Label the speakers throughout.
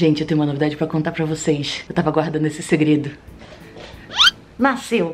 Speaker 1: Gente, eu tenho uma novidade pra contar pra vocês. Eu tava guardando esse segredo. Nasceu.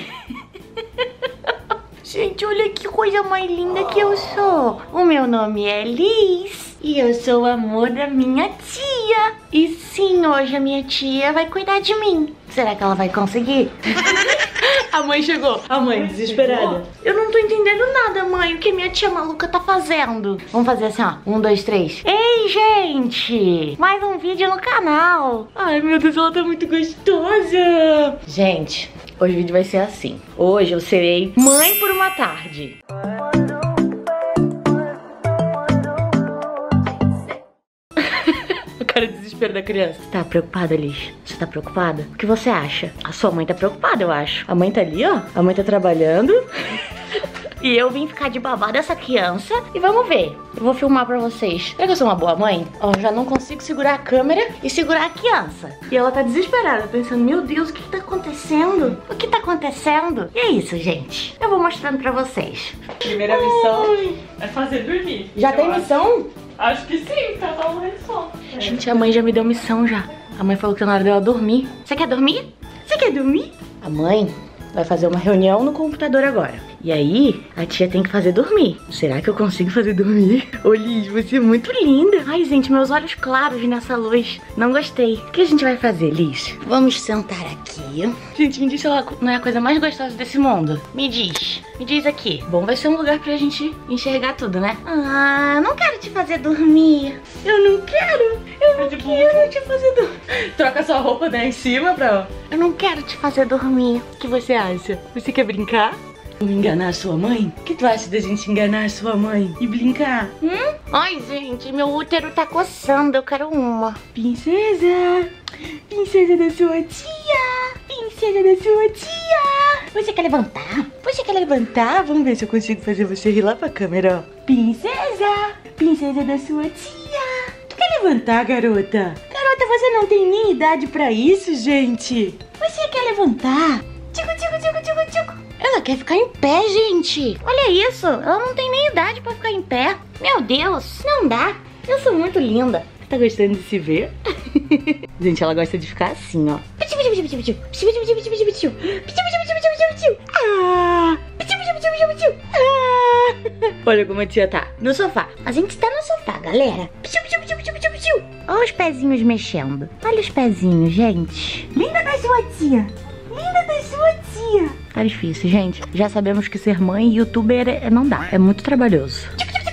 Speaker 1: Gente, olha que coisa mais linda que eu sou. O meu nome é Liz e eu sou o amor da minha tia. E sim, hoje a minha tia vai cuidar de mim. Será que ela vai conseguir? A mãe chegou. A mãe desesperada. Eu não tô entendendo nada, mãe. O que minha tia maluca tá fazendo? Vamos fazer assim, ó. 1, 2, 3. Ei, gente! Mais um vídeo no canal. Ai, meu Deus, ela tá muito gostosa. Gente, hoje o vídeo vai ser assim. Hoje eu serei mãe por uma tarde. Cara, o desespero da criança. Você tá preocupada, Liz? Você tá preocupada? O que você acha? A sua mãe tá preocupada, eu acho. A mãe tá ali, ó. A mãe tá trabalhando. E eu vim ficar de babá dessa criança. E vamos ver. Eu vou filmar pra vocês. Será que eu sou uma boa mãe? Ó, já não consigo segurar a câmera e segurar a criança. E ela tá desesperada, pensando, meu Deus, o que tá acontecendo? O que tá acontecendo? E é isso, gente. Eu vou mostrando pra vocês.
Speaker 2: Primeira missão é fazer dormir.
Speaker 1: Já tem missão?
Speaker 2: Acho que sim, tá todo mundo só.
Speaker 1: Gente, a mãe já me deu missão já. A mãe falou que tá na hora dela dormir. Você quer dormir? Você quer dormir? A mãe vai fazer uma reunião no computador agora. E aí, a tia tem que fazer dormir. Será que eu consigo fazer dormir? Ô, Liz, você é muito linda. Ai, gente, meus olhos claros nessa luz. Não gostei. O que a gente vai fazer, Liz? Vamos sentar aqui. Gente, me diz se ela não é a coisa mais gostosa desse mundo. Me diz. Me diz aqui. Bom, vai ser um lugar pra gente enxergar tudo, né? Ah, eu não quero te fazer dormir. Eu não quero. Eu não quero te fazer dormir. Troca sua roupa, né, em cima pra... Eu não quero te fazer dormir. O que você acha? Você quer brincar? Vamos enganar a sua mãe? O que tu acha da gente enganar a sua mãe e brincar? Ai, gente, meu útero tá coçando, eu quero uma. Princesa! Princesa da sua tia! Princesa da sua tia! Você quer levantar? Você quer levantar? Vamos ver se eu consigo fazer você rir lá pra câmera, ó. Princesa! Princesa da sua tia! Tu quer levantar, garota? Garota, você não tem nem idade pra isso, gente! Você quer levantar? Tico, tico, tico, tico, tico! Ela quer ficar em pé, gente. Olha isso. Ela não tem nem idade pra ficar em pé. Meu Deus, não dá. Eu sou muito linda. Você tá gostando de se ver? Gente, ela gosta de ficar assim, ó. Olha como a tia tá. No sofá. A gente tá no sofá, galera. Olha os pezinhos mexendo. Olha os pezinhos, gente. Linda da sua tia. Linda da sua tia. Tá difícil, gente. Já sabemos que ser mãe e youtuber não dá. É muito trabalhoso.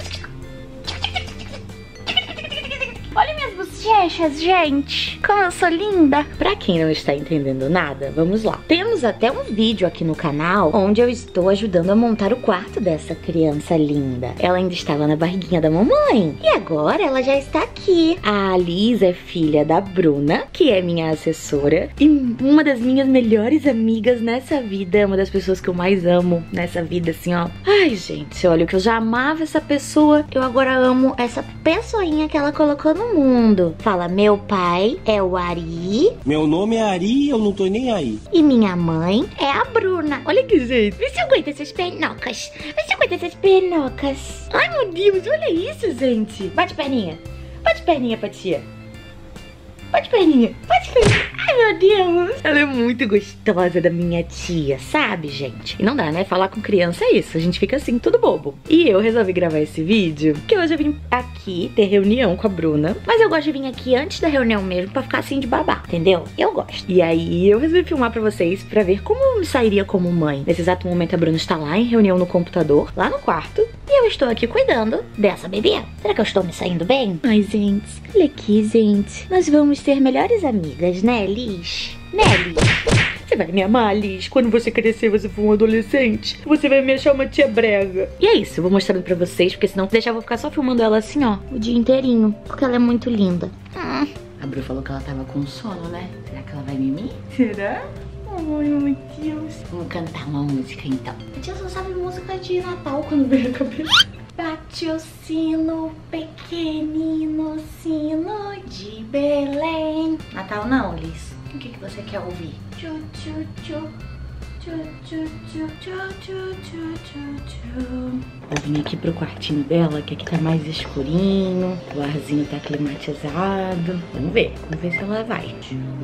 Speaker 1: Olha minhas bochechas, gente. Como eu sou linda. Pra quem não está entendendo nada, vamos lá. Temos até um vídeo aqui no canal onde eu estou ajudando a montar o quarto dessa criança linda. Ela ainda estava na barriguinha da mamãe. E agora ela já está aqui. A Liz é filha da Bruna, que é minha assessora e uma das minhas melhores amigas nessa vida. Uma das pessoas que eu mais amo nessa vida, assim, ó. Ai, gente, olha, o que eu já amava essa pessoa, eu agora amo essa pessoinha que ela colocou no mundo. Fala, meu pai é o Ari.
Speaker 3: Meu nome é Ari e eu não tô nem aí.
Speaker 1: E minha mãe é a Bruna. Olha que jeito. Vê se aguenta essas pernocas. Vê se aguenta essas pernocas. Ai, meu Deus, olha isso, gente. Bate perninha. Bate perninha pra tia. Bate perninha. Bate perninha. Ai, meu Deus. Ela é muito gostosa da minha tia, sabe, gente? E não dá, né? Falar com criança é isso. A gente fica assim, tudo bobo. E eu resolvi gravar esse vídeo porque hoje eu vim aqui ter reunião com a Bruna. Mas eu gosto de vir aqui antes da reunião mesmo pra ficar assim de babá, entendeu? Eu gosto. E aí eu resolvi filmar pra vocês pra ver como eu me sairia como mãe. Nesse exato momento a Bruna está lá em reunião no computador, lá no quarto. E eu estou aqui cuidando dessa bebê. Será que eu estou me saindo bem? Ai, gente, olha aqui, gente. Nós vamos ser melhores amigas, né, Liz? Né, Liz? Você vai me amar, Liz. Quando você crescer, você for um adolescente, você vai me achar uma tia brega. E é isso, eu vou mostrando pra vocês, porque senão deixar eu vou ficar só filmando ela assim, ó, o dia inteirinho, porque ela é muito linda. A Bru falou que ela tava com sono, né? Será que ela vai mimir? Será? Ai, meu Deus. Vamos cantar uma música, então. A tia só sabe música de Natal quando vem a cabeça. Bate o sino, pequenino sino de Belém. Natal não, Liz. O que você quer ouvir? Tchu, tchu, tchu. Vou vir aqui pro quartinho dela, que aqui tá mais escurinho. O arzinho tá climatizado. Vamos ver se ela vai.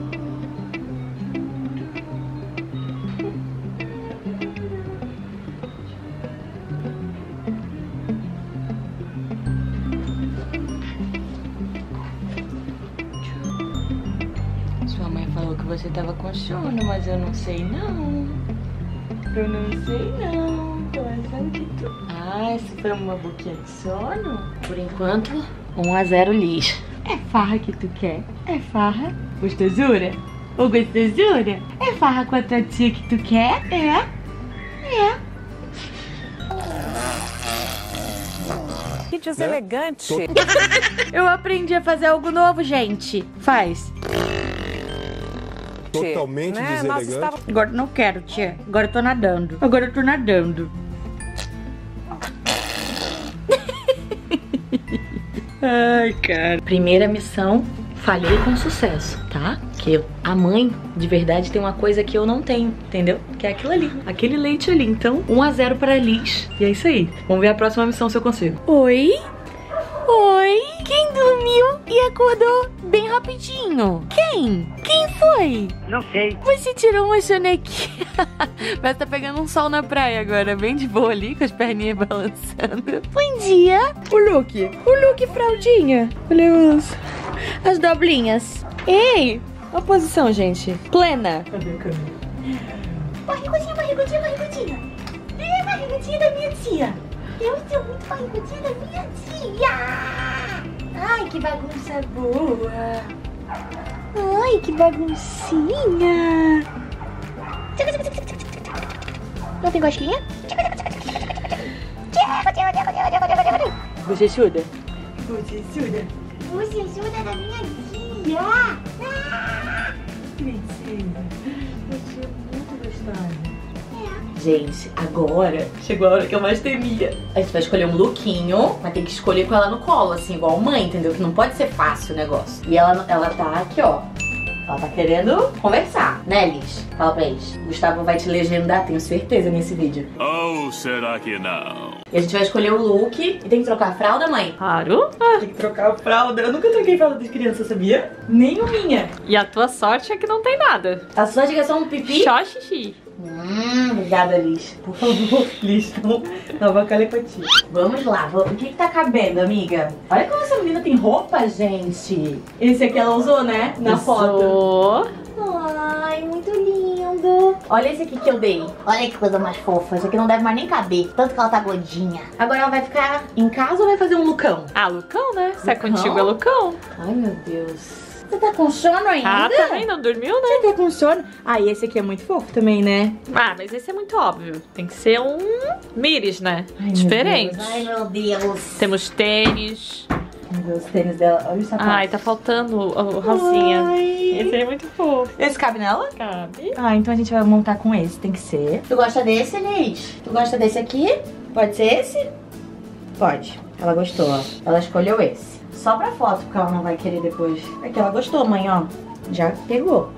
Speaker 1: Sua mãe falou que você tava com sono, mas eu não sei não. Eu não sei não. Tô achando que tu... Ah, essa foi uma boquinha de sono? Por enquanto, 1-0 Liz. É farra que tu quer? É farra? Gostosura? Ou gostosura? É farra com a tua tia que tu quer? É?
Speaker 4: Que deselegante.
Speaker 1: Eu aprendi a fazer algo novo, gente. Faz.
Speaker 5: Totalmente deselegante.
Speaker 1: Agora não quero, tia. Agora eu tô nadando. Ai, cara. Primeira missão, falhei com sucesso, tá? Que a mãe, de verdade, tem uma coisa que eu não tenho, entendeu? Que é aquilo ali, aquele leite ali. Então, 1-0 pra Liz. E é isso aí. Vamos ver a próxima missão se eu consigo. Oi? Quem dormiu e acordou bem rapidinho? Quem foi?
Speaker 6: Não sei.
Speaker 1: Você tirou uma sonequinha. Mas tá pegando um sol na praia agora, bem de boa ali, com as perninhas balançando. Bom dia. O Luke fraldinha. Olha as doblinhas. Ei, a posição, gente. Plena. Cadê a câmera? Barrigudinha. É, barrigudinha da minha tia. Eu estou muito barrigudinha da minha tia. Ai, que bagunça boa. Ai, que baguncinha. Não tem gostinha? Bochechuda da minha tia. Princesa, você é muito gostosa. Gente, agora chegou a hora que eu mais temia. A gente vai escolher um lookinho, mas tem que escolher com ela no colo, assim, igual mãe, entendeu? Que não pode ser fácil o negócio. E ela tá aqui, ó. Ela tá querendo conversar, né, Liz? Fala pra eles. Gustavo vai te legendar, tenho certeza, nesse vídeo.
Speaker 7: Ou será que não?
Speaker 1: E a gente vai escolher o look. E tem que trocar a fralda, mãe?
Speaker 2: Claro.
Speaker 1: Tem que trocar a fralda. Eu nunca troquei fralda de criança, sabia? Nem minha.
Speaker 2: E a tua sorte é que não tem nada.
Speaker 1: A sua diga só um pipi?
Speaker 2: Só xixi.
Speaker 1: Obrigada, Liz. Por favor, Liz, não avacalhapatia. Vamos lá, o que tá cabendo, amiga? Olha como essa menina tem roupa, gente. Esse aqui ela usou, né? Na foto. Ai, muito lindo. Olha esse aqui que eu dei. Olha que coisa mais fofa. Esse aqui não deve mais nem caber, tanto que ela tá gordinha. Agora ela vai ficar em casa ou vai fazer um lookão?
Speaker 2: Ah, lookão, né? Se é contigo, é lookão.
Speaker 1: Ai, meu Deus. Você tá com sono ainda?
Speaker 2: Ah, também não dormiu, né?
Speaker 1: Você tá com sono? Ah, e esse aqui é muito fofo também, né?
Speaker 2: Ah, mas esse é muito óbvio. Tem que ser um Miris, né?
Speaker 1: Ai,
Speaker 2: diferente.
Speaker 1: Ai, meu Deus.
Speaker 2: Temos tênis.
Speaker 1: Meu Deus, os tênis dela. Olha o sapato.
Speaker 2: Ai, tá faltando o rosinha.
Speaker 1: Ai.
Speaker 2: Esse é muito fofo.
Speaker 1: Esse cabe nela?
Speaker 2: Cabe.
Speaker 1: Ah, então a gente vai montar com esse, tem que ser. Tu gosta desse, Liz? Tu gosta desse aqui? Pode ser esse? Pode. Ela gostou, ó. Ela escolheu esse. Só pra foto, porque ela não vai querer depois. Aqui, ela gostou, mãe, ó. Já pegou.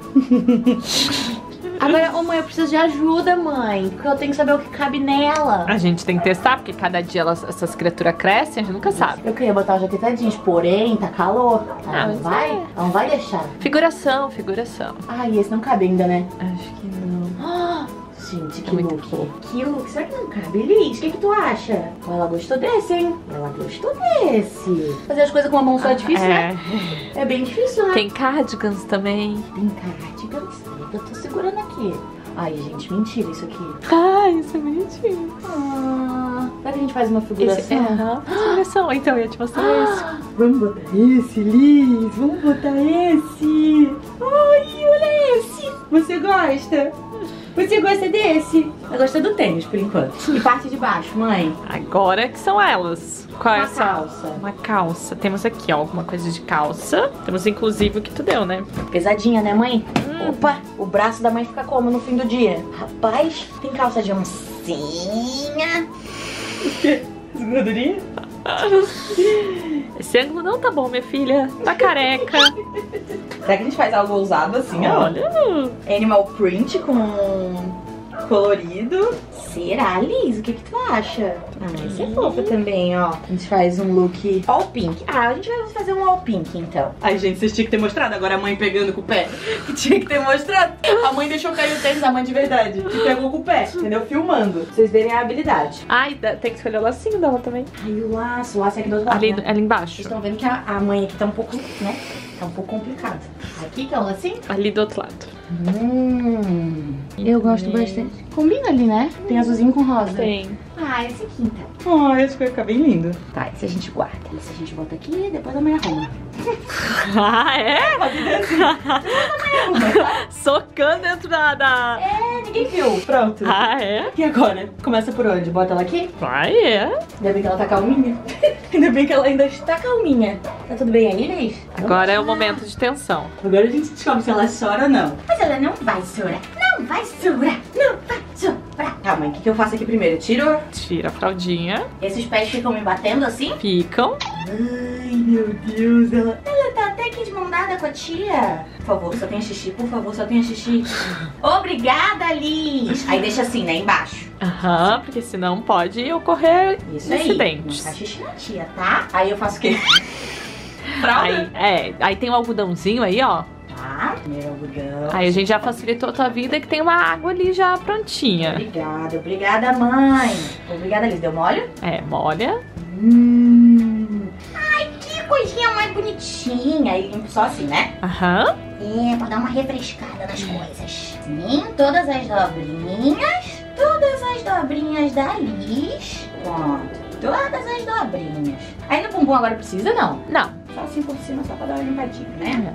Speaker 1: Agora, ô mãe, eu preciso de ajuda, mãe. Porque eu tenho que saber o que cabe nela.
Speaker 2: A gente tem que testar, porque cada dia essas criaturas crescem, a gente nunca sabe.
Speaker 1: Eu queria botar uma jaqueta jeans, porém, tá calor. Ela não vai? Ela não vai deixar.
Speaker 2: Figuração.
Speaker 1: Ai, esse não cabe ainda, né?
Speaker 2: Acho que não.
Speaker 1: Ah, gente, que
Speaker 2: muito
Speaker 1: look.
Speaker 2: fofo.
Speaker 1: Que look. Será que não cabe, Liz? O que tu acha? Ela gostou desse, hein? Ela gostou desse. Fazer as coisas com uma mão só é difícil, né? É bem difícil, né?
Speaker 2: Tem cardigans também.
Speaker 1: Tem cardigans. Eu tô segurando aqui. Ai, gente, mentira isso aqui.
Speaker 2: Ai, isso é bonitinho.
Speaker 1: Será que a gente faz uma figuração?
Speaker 2: Figuração. Então, eu ia te mostrar esse.
Speaker 1: Vamos botar esse, Liz. Vamos botar esse. Ai, olha esse. Você gosta? Você gosta desse? Eu gosto do tênis, por enquanto. E parte de baixo, mãe?
Speaker 2: Agora que são elas. Qual é
Speaker 1: Uma
Speaker 2: essa?
Speaker 1: calça.
Speaker 2: Uma calça. Temos aqui, ó, alguma coisa de calça. Temos inclusive o que tu deu, né?
Speaker 1: Pesadinha, né, mãe? Opa, o braço da mãe fica como no fim do dia? Rapaz, tem calça de oncinha. O quê? Gordurinha?
Speaker 2: Esse ângulo não tá bom, minha filha. Tá careca.
Speaker 1: Será que a gente faz algo ousado assim, ó?
Speaker 2: Olha.
Speaker 1: Animal print com colorido. Será, Liz? O que tu acha? Vai ser fofa também, ó. A gente faz um look all pink. A gente vai fazer um all pink, então. Ai, gente, vocês tinham que ter mostrado. Agora a mãe pegando com o pé. Tinha que ter mostrado. A mãe deixou cair o tênis da mãe de verdade. E pegou com o pé, entendeu? Filmando. Pra vocês verem a habilidade.
Speaker 2: Ai, tem que escolher o lacinho dela também.
Speaker 1: Ai, o laço é aqui do outro lado,
Speaker 2: Ali,
Speaker 1: né?
Speaker 2: ali embaixo.
Speaker 1: Vocês estão vendo que a mãe aqui tá um pouco, né? Tá um pouco complicado. Aqui que é o lacinho?
Speaker 2: Ali do outro lado.
Speaker 1: Eu gosto bastante. Combina ali, né? Tem azulzinho com rosa.
Speaker 2: Tem.
Speaker 1: Ah, esse aqui então. Ah, esse vai ficar bem lindo. Tá, esse a gente guarda. Esse a gente bota aqui e depois amanhã arruma.
Speaker 2: Ah, é? Socando dentro da...
Speaker 1: É, ninguém viu. Pronto.
Speaker 2: Ah, é?
Speaker 1: E agora? Começa por onde? Bota ela aqui?
Speaker 2: Ah, é?
Speaker 1: Ainda bem que ela tá calminha. Ainda bem que ela ainda está calminha. Tá tudo bem aí, Liz?
Speaker 2: Agora é o momento de tensão.
Speaker 1: Agora a gente descobre se ela chora ou não. Mas ela não vai chorar. Não vai chorar. Não vai chorar. Tá, mãe, o que eu faço aqui primeiro? Eu tiro...
Speaker 2: Tira a fraldinha.
Speaker 1: Esses pés ficam me batendo assim?
Speaker 2: Ficam.
Speaker 1: Ai, meu Deus, ela tá até aqui de mão dada com a tia. Por favor, só tenha xixi, por favor, só tenha xixi. Obrigada, Liz. Aí deixa assim, né, embaixo.
Speaker 2: Aham, porque senão pode ocorrer
Speaker 1: Isso aí.
Speaker 2: incidentes.
Speaker 1: Não faz xixi na tia, tá? Aí eu faço o quê?
Speaker 2: Aí tem um algodãozinho aí, ó.
Speaker 1: Tá, primeiro algodão.
Speaker 2: Aí a gente já facilitou a tua vida que tem uma água ali já prontinha.
Speaker 1: Obrigada, obrigada, mãe. Obrigada, Liz. Deu mole?
Speaker 2: É, molha.
Speaker 1: Ai, que coisinha mais bonitinha. Aí limpo só assim, né?
Speaker 2: Aham.
Speaker 1: É, pra dar uma refrescada nas coisas. Sim, todas as dobrinhas. Todas as dobrinhas da Liz. Pronto. Todas as dobrinhas. Aí no bumbum agora precisa, não?
Speaker 2: Não.
Speaker 1: Só assim por cima, só pra dar uma limpadinha, né?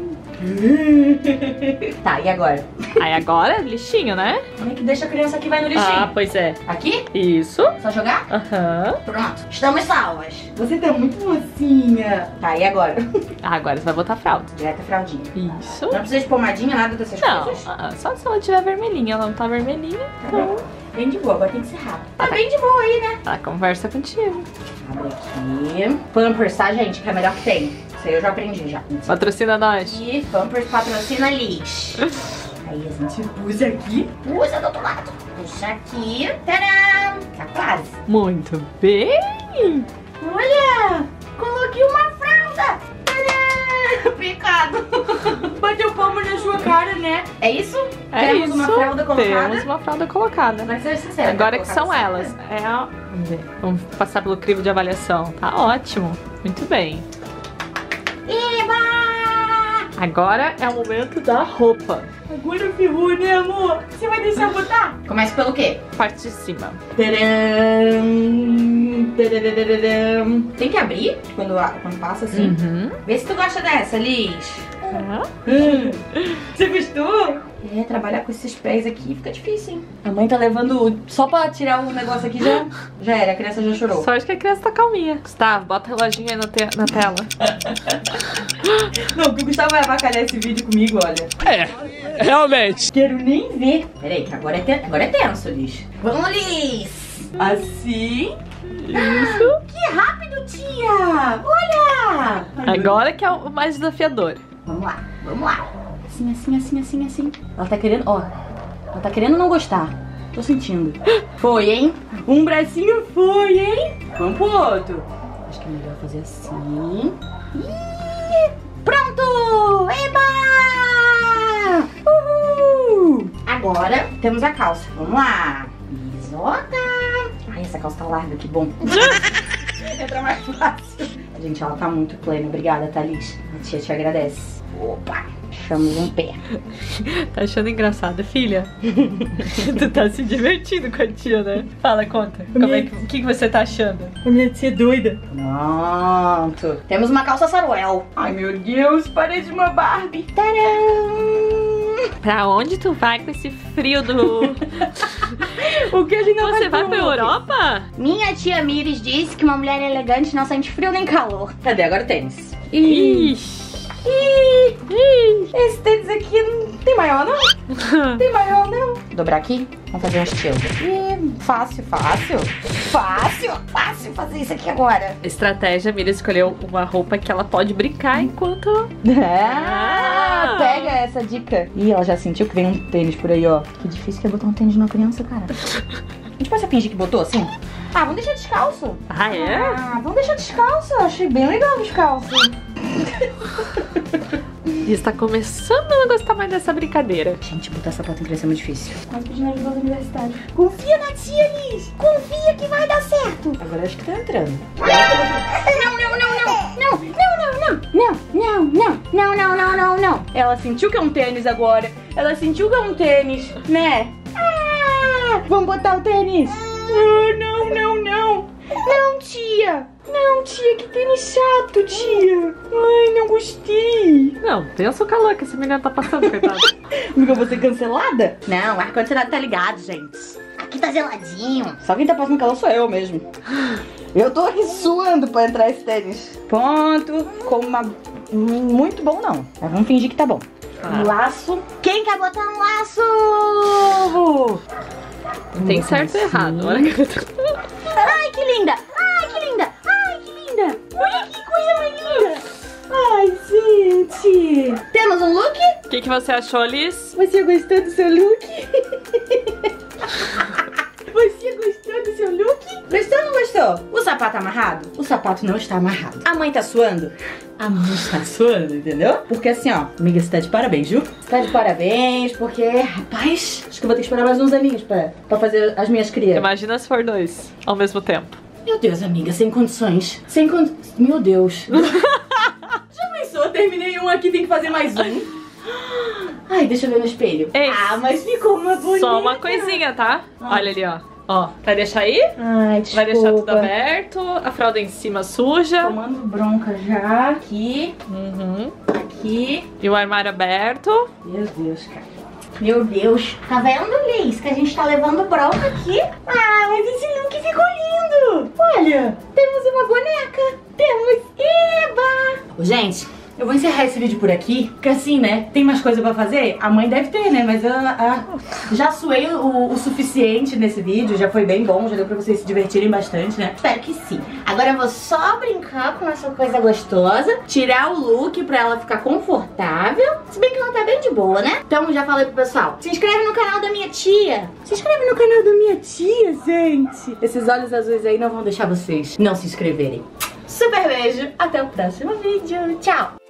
Speaker 2: É.
Speaker 1: Tá, e agora?
Speaker 2: Aí agora, lixinho, né?
Speaker 1: Como é que deixa a criança aqui e vai no lixinho?
Speaker 2: Ah, pois é.
Speaker 1: Aqui?
Speaker 2: Isso.
Speaker 1: Só jogar?
Speaker 2: Aham.
Speaker 1: Pronto, estamos salvas. Você tá muito mocinha. Tá, e agora?
Speaker 2: Ah, agora você vai botar fralda.
Speaker 1: Direto a fraldinha.
Speaker 2: Isso.
Speaker 1: Não precisa de pomadinha, nada dessas
Speaker 2: Não,
Speaker 1: coisas?
Speaker 2: só se ela tiver vermelhinha. Ela não tá vermelhinha, então
Speaker 1: Bem de boa, agora tem que ser rápido. Tá bem de boa aí, né?
Speaker 2: ela conversa contigo.
Speaker 1: Abre aqui. Pampers, tá, gente? Que é a melhor que tem. Isso aí eu já aprendi já.
Speaker 2: Patrocina nós.
Speaker 1: E Pampers patrocina Liz. Aí a gente puxa aqui. Puxa do outro lado. Puxa aqui. Tadã! Tá quase.
Speaker 2: Muito bem.
Speaker 1: Olha! Coloquei uma fralda! Tadã! Pecado! Bateu palma na sua cara, né? É isso?
Speaker 2: É
Speaker 1: Temos
Speaker 2: isso.
Speaker 1: uma fralda colocada?
Speaker 2: Temos uma fralda colocada.
Speaker 1: Agora seja sincera.
Speaker 2: Agora
Speaker 1: tá
Speaker 2: que são
Speaker 1: colocada
Speaker 2: elas.
Speaker 1: certa.
Speaker 2: É a... Vamos ver. Vamos passar pelo crivo de avaliação. Tá ótimo. Muito bem.
Speaker 1: Eba!
Speaker 2: Agora é o momento da roupa.
Speaker 1: Agora ferrou, né, amor? Você vai deixar eu botar? Começa pelo quê?
Speaker 2: Parte de cima.
Speaker 1: Tadã! Tadadadadadam. Tem que abrir quando passa assim?
Speaker 2: Uhum.
Speaker 1: Vê se tu gosta dessa, Liz.
Speaker 2: Aham.
Speaker 1: Você gostou? É, trabalhar com esses pés aqui fica difícil, hein? A mãe tá levando só pra tirar o negócio aqui já era, a criança já chorou.
Speaker 2: Sorte que a criança tá calminha. Gustavo, bota o reloginho aí na tela.
Speaker 1: Não, que o Gustavo vai avacalhar esse vídeo comigo, olha.
Speaker 3: É, realmente.
Speaker 1: Quero nem ver. Peraí, que agora é tenso, Liz. Vamos, Liz! Assim.
Speaker 2: Isso.
Speaker 1: Que rápido, tia! Olha!
Speaker 2: Agora que é o mais desafiador.
Speaker 1: Vamos lá, vamos lá. Assim. Ela tá querendo, ó. Ela tá querendo não gostar. Tô sentindo. Foi, hein? Um bracinho foi, hein? Vamos pro outro. Acho que é melhor fazer assim. Ih, pronto! Eba! Uhul! Agora temos a calça. Vamos lá. Bisota. Ai, essa calça tá larga, que bom. Entra mais fácil. Gente, ela tá muito plena. Obrigada, Thalys. A tia te agradece. Opa, achamos um pé.
Speaker 2: Tá achando engraçado, filha? Tu tá se divertindo com a tia, né? Fala, conta. O que você tá achando?
Speaker 1: A minha tia é doida. Pronto. Temos uma calça saruel. Ai, meu Deus, parece uma Barbie. Tcharam!
Speaker 2: Pra onde tu vai com esse frio do...
Speaker 1: O que a gente não
Speaker 2: Você vai pra Europa?
Speaker 1: Minha tia Miris disse que uma mulher elegante não sente frio nem calor. Cadê? Agora o tênis.
Speaker 2: Ixi.
Speaker 1: Esse tênis aqui não tem maior, não? Tem maior, não? Dobrar aqui? Vamos fazer um estilo. Fácil fazer isso aqui agora.
Speaker 2: Estratégia, a Mira escolheu uma roupa que ela pode brincar enquanto...
Speaker 1: pega essa dica. Ih, ela já sentiu que vem um tênis por aí, ó. Que difícil que é botar um tênis numa criança, cara. A gente pode fingir que botou assim? Ah, vamos deixar descalço.
Speaker 2: Ah, é?
Speaker 1: Ah, vamos deixar descalço. Achei bem legal descalço.
Speaker 2: E está começando a não gostar mais dessa brincadeira.
Speaker 1: Gente, botar sapato em criança é muito difícil. Quase pedindo ajuda do universitário. Confia na tia, Liz. Confia que vai dar certo. Agora acho que tá entrando. Não, não, não, não. Não, não, não, não. Não, não, não. Não, não, não, não, não. Ela sentiu que é um tênis agora. Ela sentiu que é um tênis, né? Ah, vamos botar o tênis. Ah, não, não, não. Não, tia. Não, tia, que tênis chato, tia. Ai, não gostei.
Speaker 2: Não, pensa o calor que essa menina tá passando, coitada.
Speaker 1: Amiga, eu vou ser cancelada? Não, o ar-condicionado tá ligado, gente. Aqui tá geladinho. Só quem tá passando calor sou eu mesmo. Eu tô aqui suando pra entrar esse tênis. Ponto. Com uma... Muito bom, não. Mas vamos fingir que tá bom. Um laço. Quem quer botar um laço?
Speaker 2: Tem certo e errado. Olha que...
Speaker 1: Ai, que linda. Ai, que linda. Ai, que linda. Olha que coisa mais linda. Ai, gente. Temos um look?
Speaker 2: O que você achou, Liz?
Speaker 1: Você gostou do seu look? Você gostou do seu look? Gostou ou não gostou? O sapato amarrado? O sapato não está amarrado. A mãe tá suando? A mãe está suando, entendeu? Porque assim, ó, amiga, você tá de parabéns, viu? Você tá de parabéns, porque, rapaz, acho que eu vou ter que esperar mais uns aninhos pra fazer as minhas crias.
Speaker 2: Imagina se for dois ao mesmo tempo.
Speaker 1: Meu Deus, amiga, sem condições. Sem condições. Meu Deus. Já pensou? Terminei um aqui, tem que fazer mais um. Ai, deixa eu ver no espelho.
Speaker 2: Ei,
Speaker 1: ah, mas ficou uma bonita.
Speaker 2: Só uma coisinha, tá? Olha ali, ó. Ó, vai deixar aí?
Speaker 1: Ai, desculpa.
Speaker 2: Vai deixar tudo aberto, a fralda em cima suja.
Speaker 1: Tomando bronca já. Aqui. Aqui.
Speaker 2: E o armário aberto.
Speaker 1: Meu Deus, cara. Meu Deus. Tá vendo, Liz? Que a gente tá levando bronca aqui. Ah, mas esse look ficou lindo. Olha, temos uma boneca. Temos... Eba! Gente... Eu vou encerrar esse vídeo por aqui, porque assim, né, tem mais coisa pra fazer? A mãe deve ter, né, mas eu já suei o suficiente nesse vídeo, já foi bem bom, já deu pra vocês se divertirem bastante, né? Espero que sim. Agora eu vou só brincar com essa coisa gostosa, tirar o look pra ela ficar confortável, se bem que ela tá bem de boa, né? Então já falei pro pessoal, se inscreve no canal da minha tia. Se inscreve no canal da minha tia, gente. Esses olhos azuis aí não vão deixar vocês não se inscreverem. Super beijo, até o próximo vídeo, tchau!